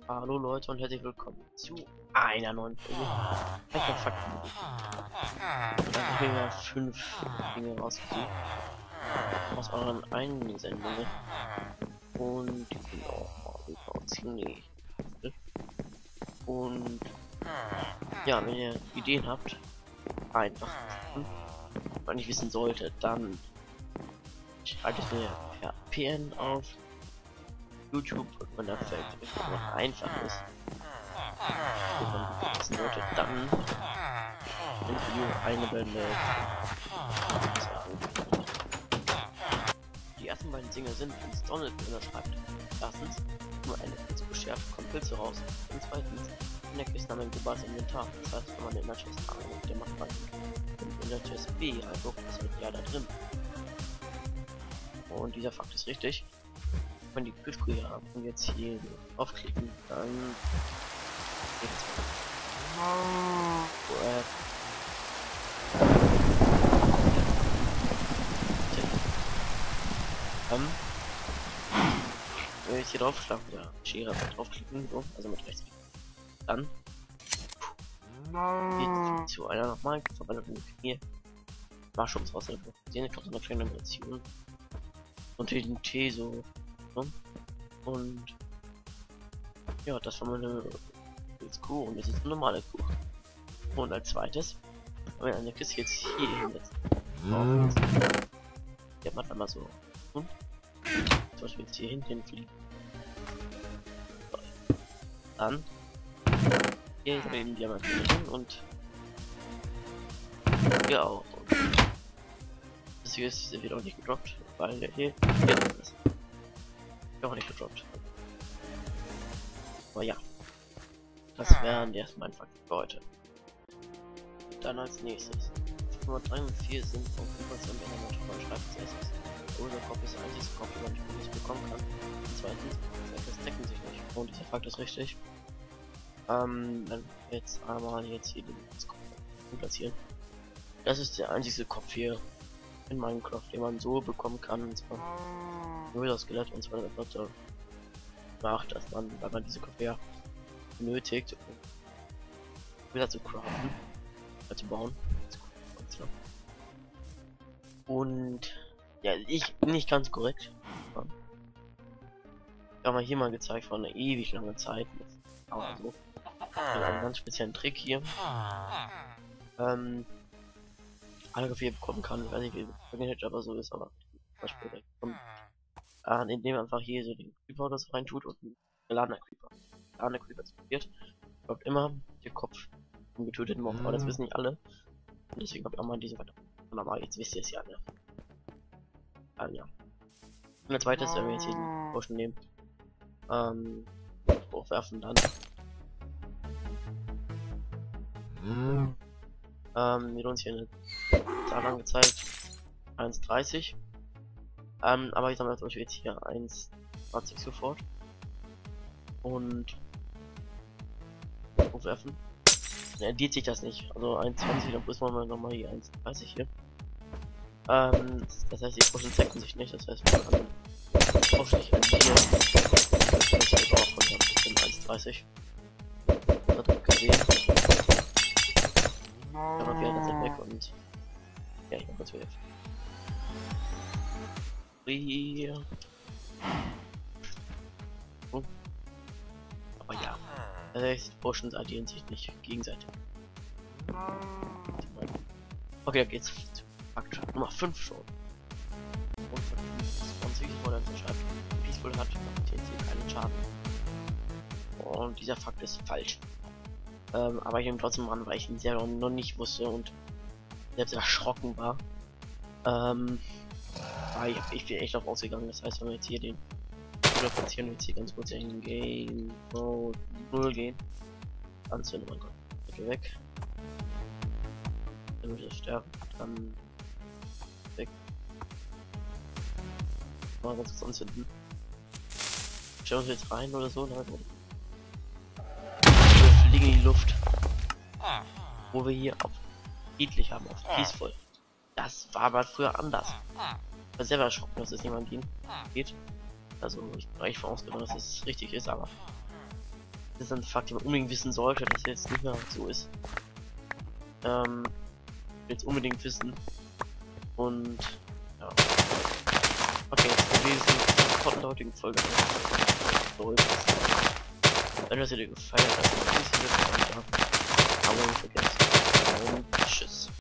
Hallo Leute und herzlich willkommen zu einer neuen Folge. Fakten. Da habe ich mir mal 5 Dinge rausgesucht aus euren Einsendungen und die sind auch ziemlich. Und ja, wenn ihr Ideen habt, einfach wenn ich wissen sollte, dann schreibt es mir per PN auf YouTube und wenn der Feld noch einfach ist. Und wenn ihr wissen solltet, dann im Video eingeblendet. Die ersten beiden Dinge sind, wenn es Donald schreibt. Erstens, nur eine Pilze beschärft, kommt Pilze raus. Und zweitens, in der Kiste haben wir ein globales Inventar. Das heißt, wenn man in der Chest A und der macht man in der Chest B einfach, das wird ja da drin. Und dieser Fakt ist richtig. Wenn die Kühlfrühe haben und jetzt hier aufklicken, dann geht es wenn ich hier draufschlagen, ja, Schere draufklicken, so, also mit rechts, dann geht zu einer nochmal, Verwandlung hier, Waschungswasser, Zähne, kommt eine kleine Animation und den Tee so, ne? Und ja, das war meine Kuh und das ist eine normale Kuh. Und als zweites, wenn wir eine Kiste jetzt hier hinsetzen, der macht einmal so, zum Beispiel jetzt hier hinten fliegen. So. Dann hier ist eben Diamant drin und hier auch. Und das hier ist wieder auch nicht gedroppt, weil der hier drin ist. Auch nicht gedroppt. Aber ja, das wären die ersten beiden Fakten für heute. Dann als nächstes. Nummer 3 und 4 sind auf Informationen der Natur schreibt als erstes. Unser Kopf ist der einzige Kopf, den man nicht bekommen kann. Und zweitens, das decken sich nicht. Und dieser Fakt ist richtig. Wenn wir jetzt einmal jetzt hier den Kopf platzieren. Das ist der einzige Kopf hier in Minecraft, den man so bekommen kann. Und zwar nur das Skelett und zwar das so macht, dass man, weil man diese Kopf ja benötigt, um wieder zu craften, zu bauen. Und ja, ich bin nicht ganz korrekt. Ich habe hier mal gezeigt vor einer ewig langen Zeit. Aber so. Einen ganz speziellen Trick hier. Alle Gefäße bekommen kann. Ich weiß nicht, wie es aber so ist, aber Beispiel indem man einfach hier so den Creeper oder so rein tut und einen geladenen Creeper. Geladener Creeper explodiert. Kommt immer der Kopf vom getöteten Mob. Aber das wissen nicht alle. Und deswegen habe ich auch mal diese weiter. Aber jetzt wisst ihr es ja, ne? Ja. Und der zweite ist, wenn wir jetzt hier die Potion nehmen. Hochwerfen dann. Wird uns hier eine Zahl angezeigt. 1,30. Aber ich sammle zum Beispiel jetzt hier 1,20 sofort. Und hochwerfen. Dann addiert sich das nicht. Also 1,20, dann muss man nochmal hier 1,30 hier. Das heißt, die Potion zeigten sich nicht. Das heißt, man kann auch nicht addieren. Das ist halt auch von 1,30. Das hat gesehen. Aber wir haben das weg und ja, ich mach kurz wieder. Aber ja, das heißt, Potions addieren sich nicht gegenseitig. Okay, da geht's zu Fakt Nummer 5 schon. Und von 20 wurde dann schreibt, Peaceful hat TNT keinen Schaden. Und dieser Fakt ist falsch. Aber ich nehme trotzdem an, weil ich ihn selber noch nicht wusste und selbst erschrocken war. Ich bin echt noch rausgegangen. Das heißt, wenn wir jetzt hier den oder platzieren, jetzt hier ganz kurz in Game Mode 0 gehen, anzünden, mein Gott, bitte weg. Dann wird er sterben, dann weg. Mal ganz kurz anzünden. Stellen wir uns jetzt rein oder so, dann wir fliegen in die Luft. Wo wir hier auf friedlich haben, auf peaceful. Das war aber früher anders. Ich war selber erschrocken, dass es jemand geht. Also ich bin eigentlich vorausgegangen, dass es richtig ist, aber Das ist ein Fakt, den man unbedingt wissen sollte, dass er jetzt nicht mehr so ist. Ich will jetzt unbedingt wissen. Und ja. Okay, jetzt gewesen von der heutigen Folge. Wenn das dir gefallen hat, dann ist es wieder Abonnieren vergessen. Und tschüss.